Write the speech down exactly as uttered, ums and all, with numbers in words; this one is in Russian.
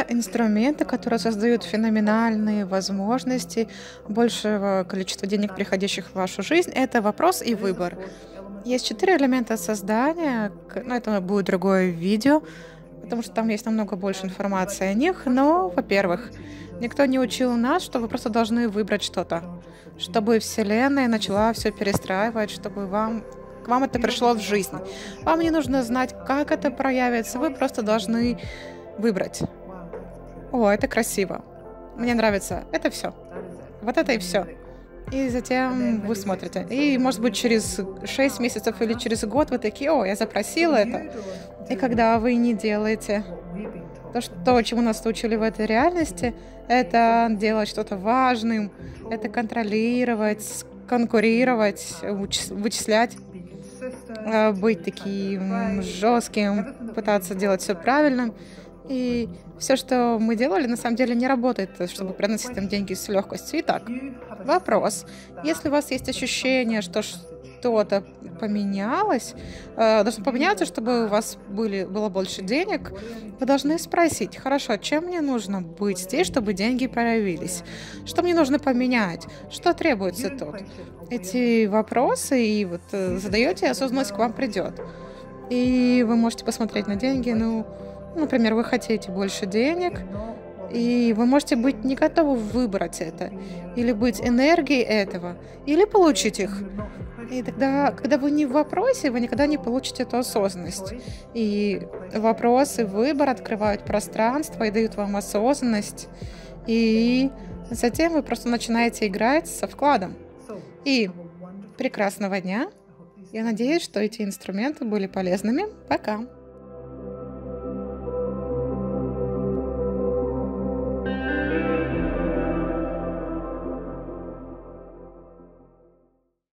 инструменты, которые создают феноменальные возможности большего количества денег, приходящих в вашу жизнь. Это вопрос и выбор. Есть четыре элемента создания. к- Ну, это будет другое видео, потому что там есть намного больше информации о них. Но, во-первых, никто не учил нас, что вы просто должны выбрать что-то, чтобы Вселенная начала все перестраивать, чтобы вам к вам это пришло в жизнь. Вам не нужно знать, как это проявится. Вы просто должны выбрать. О, это красиво. Мне нравится. Это все. Вот это и все. И затем вы смотрите. И, может быть, через шесть месяцев или через год вы такие, о, я запросила это. И когда вы не делаете то, что, чему нас учили в этой реальности, это делать что-то важным, это контролировать, конкурировать, уч- вычислять, э, быть таким жестким, пытаться делать все правильно. И все, что мы делали, на самом деле не работает, э, чтобы приносить им деньги с легкостью. Итак, вопрос. Если у вас есть ощущение, что что-то поменялось, э, должно поменяться, чтобы у вас были, было больше денег, вы должны спросить, хорошо, чем мне нужно быть здесь, чтобы деньги проявились? Что мне нужно поменять? Что требуется тут? Эти вопросы и вот э, задаете, и осознанность к вам придет. И вы можете посмотреть на деньги, ну, например, вы хотите больше денег, и вы можете быть не готовы выбрать это, или быть энергией этого, или получить их. И тогда, когда вы не в вопросе, вы никогда не получите эту осознанность. И вопрос и выбор открывают пространство и дают вам осознанность. И затем вы просто начинаете играть со вкладом. И прекрасного дня. Я надеюсь, что эти инструменты были полезными. Пока.